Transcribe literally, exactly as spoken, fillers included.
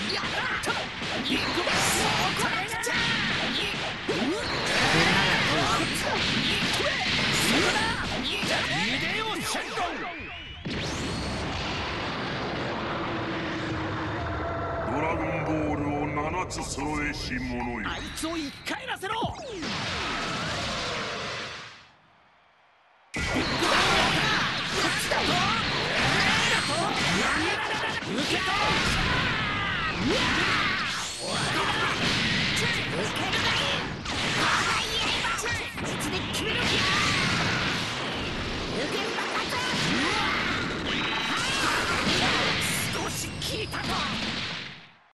ドラゴンボールを七つ揃えし者よ。 あいつを生き返らせろ。受け取ろう。